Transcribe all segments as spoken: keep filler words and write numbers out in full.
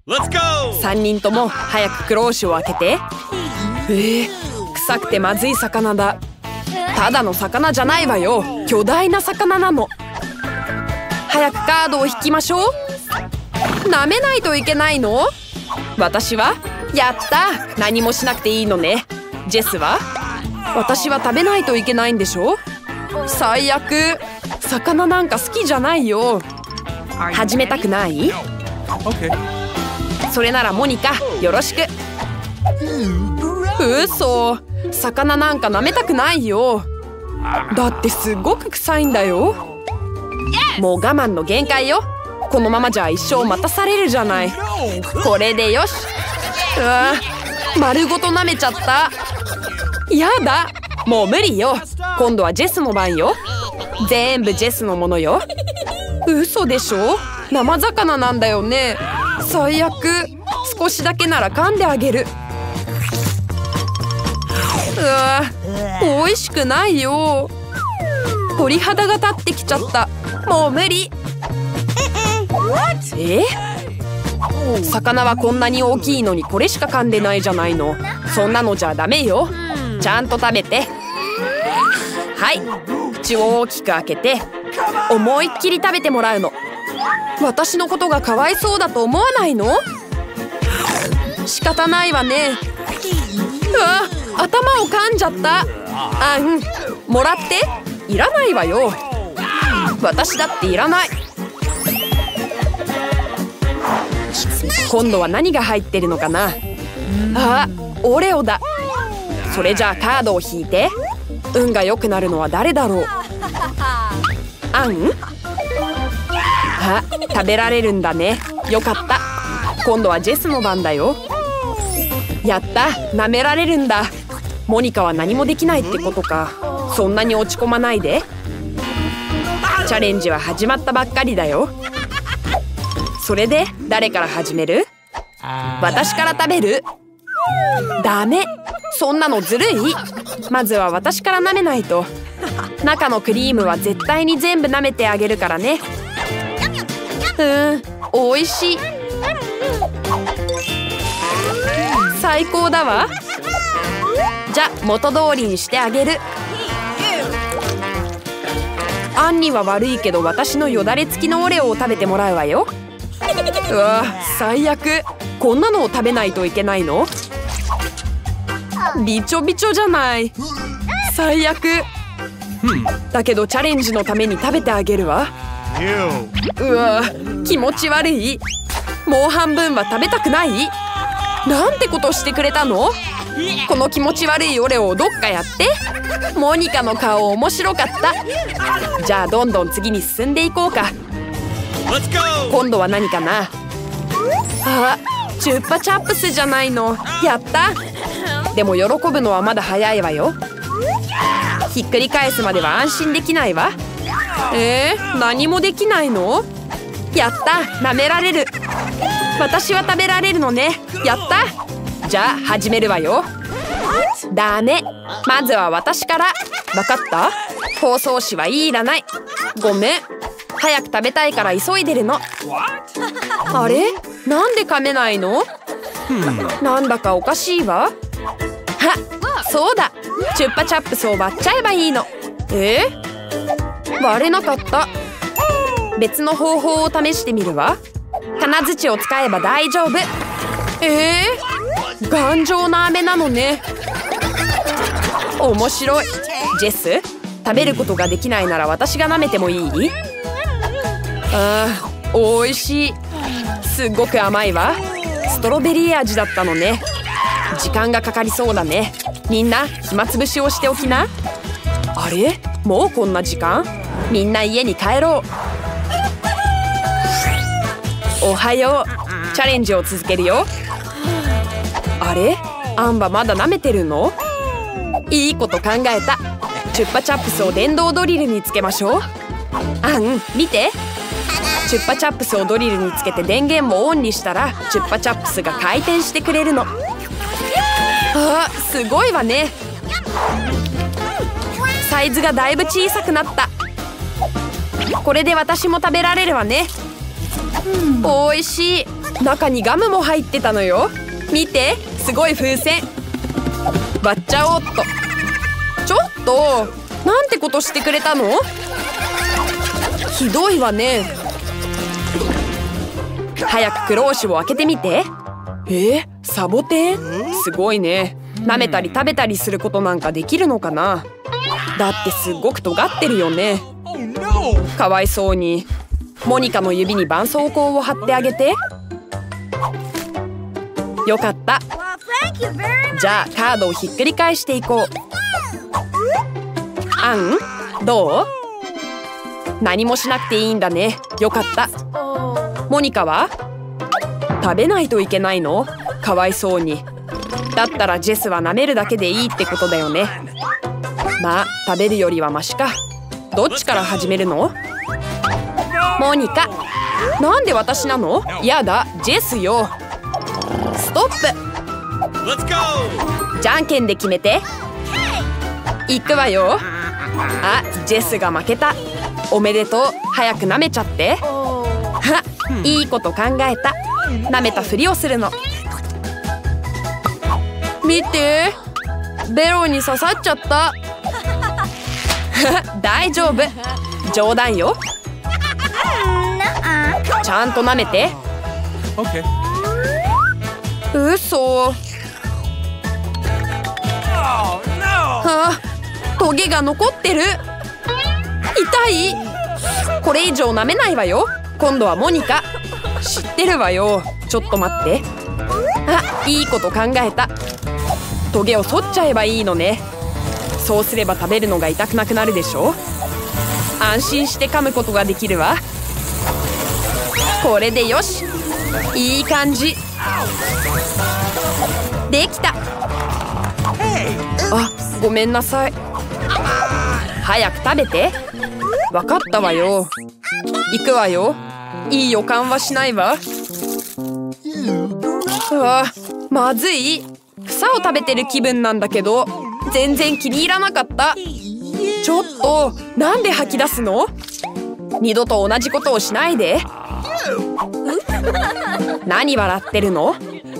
さんにんとも早くクローシュを開けて。えー、臭くてまずい魚だ。ただの魚じゃないわよ。巨大な魚なの。早くカードを引きましょう。舐めないといけないの？私はやった。何もしなくていいのね。ジェスは？私は食べないといけないんでしょ？最悪。魚なんか好きじゃないよ。始めたくない？ Okay. それならモニカよろしく。嘘。魚なんか舐めたくないよ。だってすっごく臭いんだよ。もう我慢の限界よ。このままじゃ一生待たされるじゃない。これでよし。うわ、丸ごと舐めちゃった。やだ、もう無理よ。今度はジェスの番よ。全部ジェスのものよ。嘘でしょ。生魚なんだよね。最悪。少しだけなら噛んであげる。うわ、美味しくないよ。鳥肌が立ってきちゃった。もう無理。え？魚はこんなに大きいのにこれしか噛んでないじゃないの。そんなのじゃダメよ。ちゃんと食べて。はい、口を大きく開けて思いっきり食べてもらうの。私のことがかわいそうだと思わないの？仕方ないわね。うわ、頭を噛んじゃった。あん、もらって。いらないわよ。私だっていらない。今度は何が入ってるのかな。あ、オレオだ。それじゃあカードを引いて。運が良くなるのは誰だろう。あん？あ、食べられるんだね。よかった。今度はジェスの番だよ。やった、舐められるんだ。モニカは何もできないってことか。そんなに落ち込まないで。チャレンジは始まったばっかりだよ。それで誰から始める？私から食べる？ダメ。そんなのずるい。まずは私から舐めないと。中のクリームは絶対に全部舐めてあげるからね。うん、おいしい。最高だわ。じゃ、元通りにしてあげる。アンには悪いけど私のよだれ付きのオレオを食べてもらうわよ。うわ、最悪。こんなのを食べないといけないの？びちょびちょじゃない。最悪。だけどチャレンジのために食べてあげるわ。うわ、気持ち悪い。もう半分は食べたくない？なんてことしてくれたの？この気持ち悪いオレオをどっかやって。モニカの顔面白かった。じゃあどんどん次に進んでいこうか。今度は何かな。あ、チュッパチャップスじゃないの。やった。でも喜ぶのはまだ早いわよ。ひっくり返すまでは安心できないわ。えー、何もできないの？やった、舐められる。私は食べられるのね。やった。じゃあ始めるわよ。ダメ。まずは私から。わかった？包装紙はいらない。ごめん。早く食べたいから急いでるの。あれ？なんで噛めないの？なんだかおかしいわ。あ、そうだ。チュッパチャップスを割っちゃえばいいの。えー、割れなかった。別の方法を試してみるわ。金槌を使えば大丈夫。えー、頑丈な飴なのね。面白い。ジェス、食べることができないなら私が舐めてもいい？あー、おいしい。すっごく甘いわ。ストロベリー味だったのね。時間がかかりそうだね。みんな暇つぶしをしておきな。あれ？もうこんな時間？みんな家に帰ろう。おはよう。チャレンジを続けるよ。あれ？アンはまだ舐めてるの？いいこと考えた。チュッパチャップスを電動ドリルにつけましょう。アン、見て。チュッパチャップスをドリルにつけて電源もオンにしたらチュッパチャップスが回転してくれるの。あー、すごいわね。サイズがだいぶ小さくなった。これで私も食べられるわね。おいしい。 中にガムも入ってたのよ。見て、すごい風船。割っちゃおうっと。ちょっと、なんてことしてくれたの？ひどいわね。早くクローシュを開けてみて。えー、サボテン？すごいね。舐めたり食べたりすることなんかできるのかな？だってすっごく尖ってるよね。かわいそうに。モニカの指に絆創膏を貼ってあげて。よかった。じゃあカードをひっくり返していこう。アン、どう？何もしなくていいんだね。よかった。モニカは？食べないといけないの？かわいそうに。だったらジェスは舐めるだけでいいってことだよね。まあ食べるよりはマシか。どっちから始めるの？モニカ。なんで私なの？やだ、ジェスよ。ストップ。じゃんけんで決めて。いくわよ。あ、ジェスが負けた。おめでとう。早く舐めちゃって。はいいこと考えた。舐めたふりをするの。見て、ベロに刺さっちゃった。大丈夫。冗談よ。ちゃんと舐めて。うそ。あ、トゲが残ってる。痛い。これ以上舐めないわよ。今度はモニカ。知ってるわよ。ちょっと待って。あ、いいこと考えた。トゲを剃っちゃえばいいのね。そうすれば食べるのが痛くなくなるでしょ。安心して噛むことができるわ。これでよし。いい感じ。できた。あ、ごめんなさい。早く食べて。わかったわよ。行くわよ。いい予感はしないわ。あ、まずい。草を食べてる気分なんだけど、全然気に入らなかった。ちょっと、なんで吐き出すの？二度と同じことをしないで。何笑ってるの？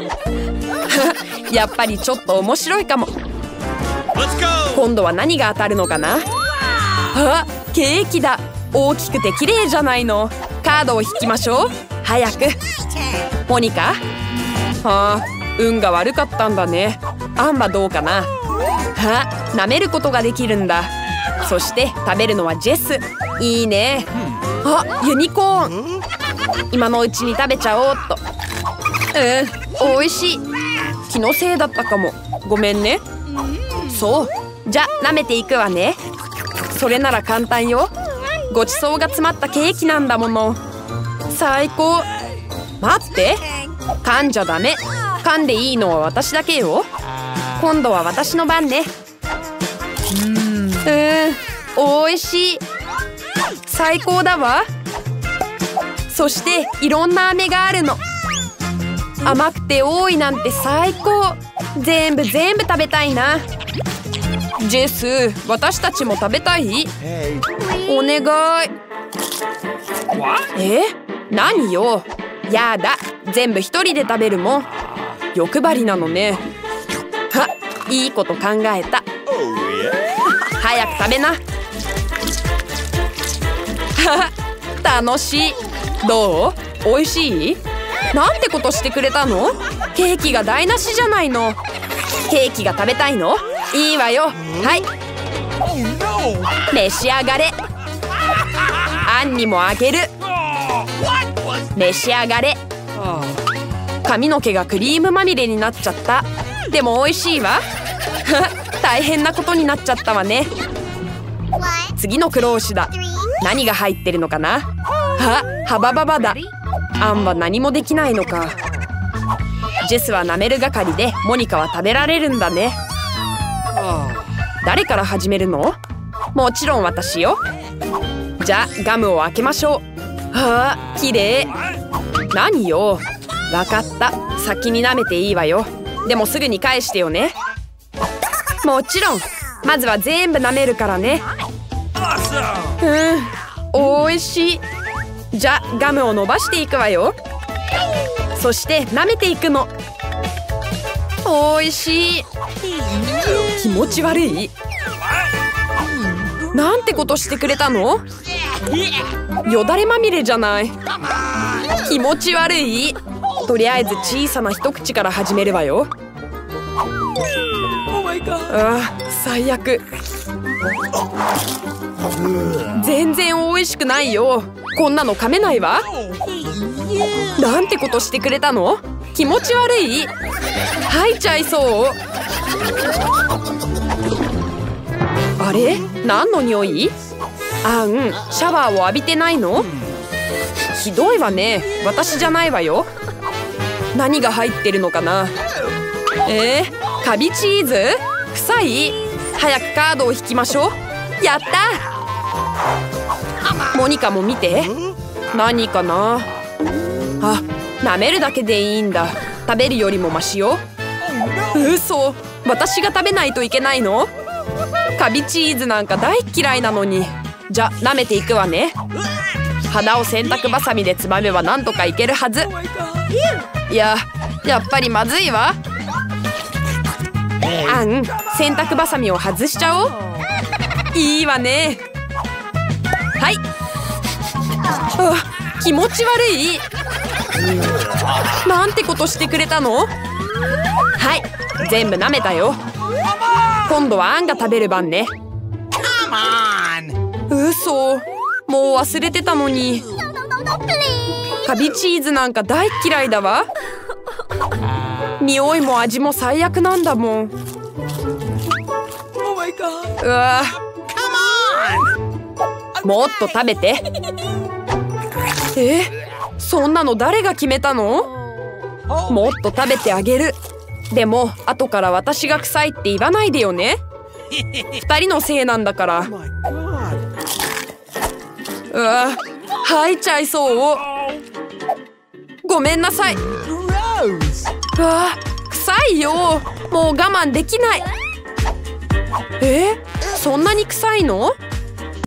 やっぱりちょっと面白いかも。今度は何が当たるのかな？あ、ケーキだ。大きくて綺麗じゃないの。カードを引きましょう。早く。モニカ？はあ、運が悪かったんだね。アンはどうかな？あ、舐めることができるんだ。そして食べるのはジェス。いいね。あ、ユニコーン。今のうちに食べちゃおうっと。うん、おいしい。気のせいだったかも。ごめんね。そう。じゃあ舐めていくわね。それなら簡単よ。ごちそうが詰まったケーキなんだもの。最高。待って。噛んじゃダメ。噛んでいいのは私だけよ。今度は私の番ね。うん、おいしい。最高だわ。そしていろんな飴があるの。甘くて多いなんて最高。全部全部食べたいな。ジェス、私たちも食べたい？お願い。え？何よ。やだ。全部一人で食べるもん。欲張りなのね。は、いいこと考えた。早く食べな。はは、楽しい。どう？おいしい？なんてことしてくれたの？ケーキが台無しじゃないの。ケーキが食べたいの？いいわよ。はい。召し上がれ。アンにもあげる。召し上がれ。髪の毛がクリームまみれになっちゃった。でも美味しいわ。大変なことになっちゃったわね。次のクローシュだ。何が入ってるのかな？あ、ハバババだ。アンは何もできないのか。ジェスは舐める係で、モニカは食べられるんだね。誰から始めるの？もちろん私よ。じゃあガムを開けましょう。はあ、綺麗。何よ。わかった。先に舐めていいわよ。でもすぐに返してよね。もちろん。まずは全部舐めるからね。うん、おいしい。じゃあガムを伸ばしていくわよ。 そして舐めていくの。おいしい。気持ち悪い。なんてことしてくれたの？よだれまみれじゃない。気持ち悪い。とりあえず小さな一口から始めるわよ。ああ、最悪。全然美味しくないよ。こんなの噛めないわ。なんてことしてくれたの？気持ち悪い。吐いちゃいそう。あれ？何の匂い？あん、シャワーを浴びてないの？ひどいわね。私じゃないわよ。何が入ってるのかな？えー、カビチーズ？臭い？早くカードを引きましょう。やった！モニカも見て。何かな？あ、舐めるだけでいいんだ。食べるよりもマシよ。嘘。私が食べないといけないの？カビチーズなんか大嫌いなのに。じゃ、舐めていくわね。鼻を洗濯バサミでつまめばなんとかいけるはず。いや、やっぱりまずいわ。あん、洗濯バサミを外しちゃおう。いいわね。はい。あ、気持ち悪い。なんてことしてくれたの？はい、全部舐めたよ。今度はあんが食べる番ね。嘘。もう忘れてたのに。カビチーズなんか大嫌いだわ。匂いも味も最悪なんだもん。うわ、もっと食べて。え、そんなの誰が決めたの？もっと食べてあげる。でも後から私が臭いって言わないでよね。二人のせいなんだから。うわ、吐いちゃいそう。ごめんなさい。うわ、臭いよ。もう我慢できない。え、そんなに臭いの？